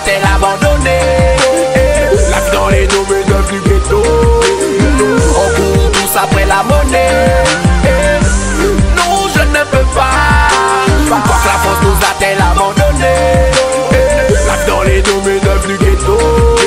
a-t-elle abandonné? La vie dans les dômes est devenue ghetto. On court tous après la monnaie. Non, je ne peux pas. Pourquoi que la France nous a-t-elle abandonné? La vie dans les dômes est devenue ghetto.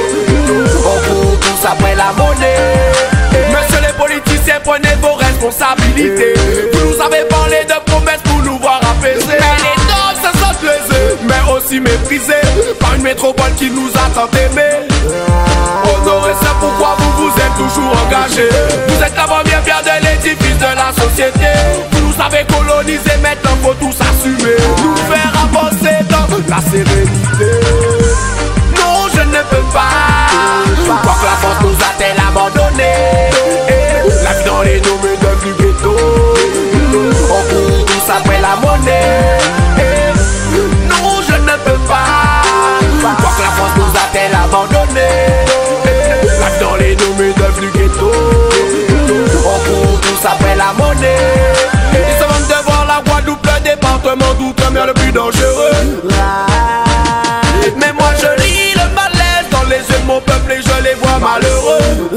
On court tous après la monnaie. Monsieur les politiciens, prenez vos responsabilités. Vous nous avez parlé de promesses pour nous voir apaisés. Mais les dômes se sentent lésés, mais aussi méprisés par une métropole qui nous a tant aimés. Honorez ça, pourquoi vous vous êtes toujours engagés. Vous êtes la première pierre de l'édifice de la société. Vous nous avez colonisés, maintenant faut tous assumer. Nous faire avancer dans la sérénité. Non, je ne peux pas. Pourquoi que la France nous a-t-elle abandonné? La vie dans les dômes est devenue ghetto. On court tous après la monnaie. Non, je ne peux pas. Pourquoi que la France nous a-t-elle abandonné? La vie dans les dômes est devenue ghetto. On court tous après la monnaie. Ils se vantent de voir la Guadeloupe, le département d'outre-mer le plus dangereux. Mais moi je lis le malaise dans les yeux de mon peuple et je les vois malheureux.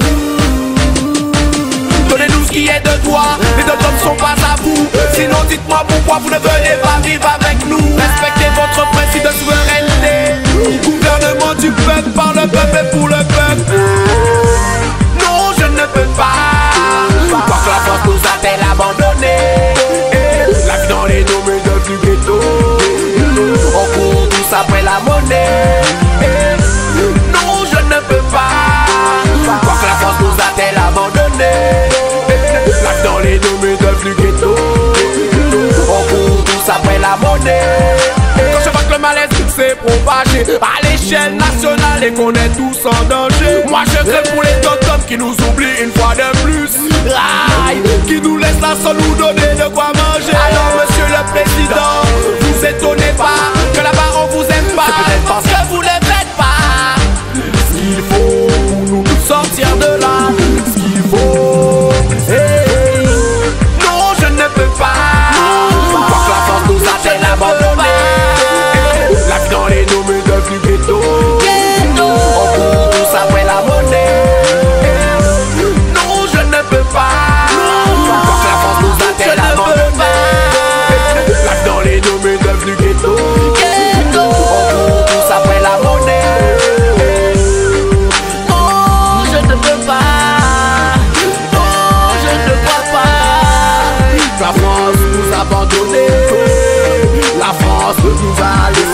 Donnez-nous ce qui est de toi, les deux hommes sont pas à vous. Sinon dites-moi pourquoi vous ne venez pas vivre avec nous. Respectez votre principe de souveraineté. Gouvernement du peuple, par le peuple et pour le peuple. Non, je ne peux pas. Pourquoi que la France nous a-t-elle abandonné? La vie dans les dômes est devenue ghetto. On court tous après la monnaie. Non, je ne peux pas. Pourquoi que la France nous a-t-elle abandonné? La vie dans les dômes est devenue ghetto. On court tous après la monnaie. Quand je vois que le malaise s'est propagé à l'échelle nationale et qu'on est tous en danger, moi je crée pour les tontons qui nous oublient une fois de plus. Aïe, qui nous laisse la seule nous donner de quoi manger. Alors monsieur le président, vous étonnez pas que là-bas on vous aime pas. C'est peut-être parce que vous ne faites pas ce qu'il faut pour nous sortir de là. Ce qu'il faut. Hey. Non, je ne peux pas. Pourquoi que la France nous a-t-elle abandonné? La vie dans les dômes est devenue ghetto. On court tous après la monnaie. Non, je ne peux pas. Pourquoi que la France nous a-t-elle abandonné? La vie dans les dômes est devenue ghetto. On court tous après la monnaie. Non, je ne peux pas. Non, je ne crois pas. La France nous a abandonné. La France nous a laissé.